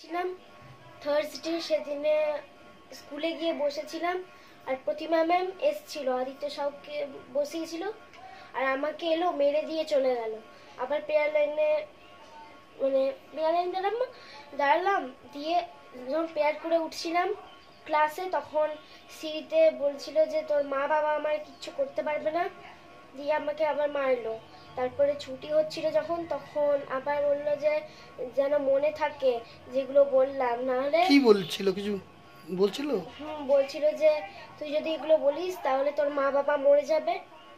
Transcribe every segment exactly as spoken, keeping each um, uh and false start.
ছিলাম থার্সডে, সেদিনে স্কুলে গিয়ে বসেছিলাম আর প্রতিমা ম্যাম এসছিল, আদিত্য সাউকে বসিয়েছিল আর আমাকে এলো মেরে দিয়ে চলে গেল। আবার প্রেয়ার লাইনে মানে প্রেয়ার লাইনে দাঁড়ালাম দাঁড়ালাম দিয়ে যখন প্রেয়ার করে উঠছিলাম ক্লাসে, তখন সিঁড়িতে বলছিল যে তোর মা বাবা আমার কিচ্ছু করতে পারবে না, দিয়ে আমাকে আবার মারলো। তারপরে ছুটি হচ্ছিল যখন, তখন আবার বললো যে যেন মনে থাকে যেগুলো বললাম, না হলে কি বলছিল, কিছু বলছিল? হুম বলছিল যে তুই যদি এগুলো বলিস তাহলে তোর মা বাবা মরে যাবে।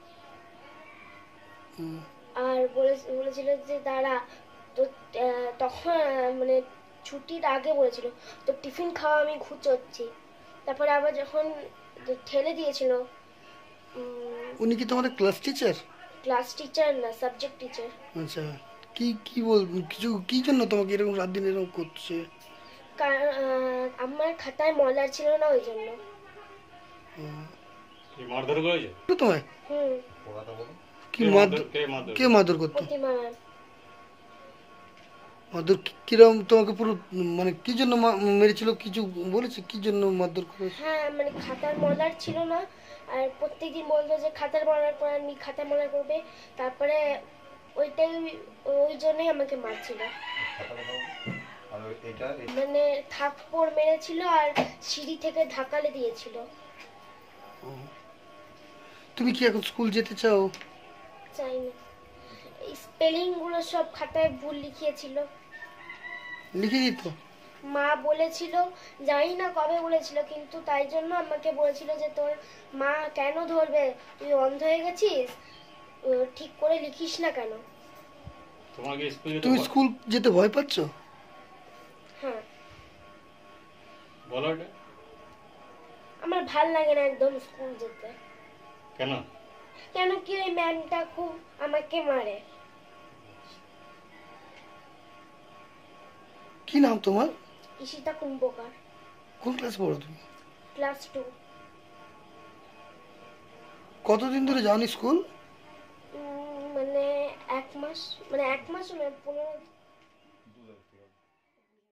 হুম। আর বলে- বলেছিল যে দাঁড়া তো, আহ, তখন আহ, মানে ছুটির আগে বলেছিল তো টিফিন খাওয়া আমি ঘুচোচ্ছি। তারপরে আবার যখন ঠেলে দিয়েছিল, উনি কি তোমাদের ক্লাস টিচার? ক্লাস টিচার না, সাবজেক্ট টিচার। আচ্ছা, কি কি বল, কিছু কি জন্য তোমাকে এরকম রাত দিন এরকম করছে? কারণ আহ, আমার খাতায় মলার ছিল না, ওই জন্য। কি মারধর করেছে? তো তোমায় হুম। কি কে মারধর, মারধর- কে মারধর কে মারধর করতো? প্রতিমা ম্যাম। মারধর কি- কিরকম তোমাকে পুরো, মানে কি জন্য মা- মেরেছিল, কিছু বলেছে কি জন্য মারধর করেছে? হ্যাঁ, মানে খাতার মলার ছিল না, আর প্রত্যেকদিন বলতো যে খাতার মলার পর আমি খাতার মলার করবে। তারপরে ওইটাই, ওই জন্যই আমাকে মারছিল। মানে থাপ্পড় মেরেছিল আর সিঁড়ি থেকে ধাক্কালে দিয়েছিল। তুমি কি এখন স্কুল যেতে চাও? চাই না। এই স্পেলিং গুলো সব খাতায় ভুল লিখিয়েছিল। লিখে দিত? মা বলেছিল, জানি না কবে বলেছিল, কিন্তু তাই জন্য আমাকে বলেছিল যে তোর মা কেন ধরবে, তুই অন্ধ হয়ে গেছিস, আহ, ঠিক করে লিখিস না কেন। তোমাকে স্কুল যেতে তুমি ব- স্কুল যেতে ভয় পাচ্ছ? হ্যাঁ, বলো এটা আমার ভাল লাগে না একদম স্কুল যেতে। কেন? কেন কি ওই ম্যামটা খুব আমাকে মারে। কি নাম তোমার? ঈশিতা কুম্ভকার। কোন ক্লাস পড়ো তুমি? Class two. কতদিন ধরে যাওনি স্কুল? মানে এক মাস, মানে এক মাস নয়, পনেরো